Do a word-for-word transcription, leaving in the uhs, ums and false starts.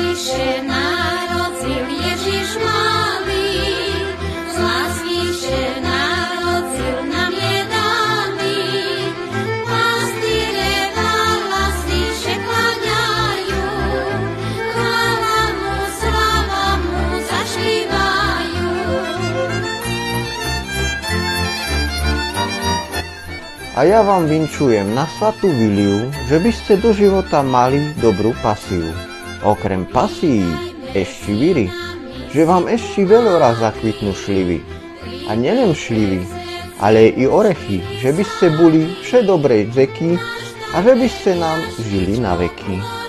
Ježiše narodil, Ježiš malý, z lásky že narodil nám je daný. Pastýre veľa si že kláňajú, chvála mu, sláva mu zašívajú. A ja vám vinčujem na svatú Viliu, že by ste do života mali dobrú pasiu. Okrem pasí ešte víry, že vám ešte veľoraz zakvitnú šlivy. A nielen šlivy, ale i orechy, že by ste boli vše dobrej zeky a že by ste nám žili na veky.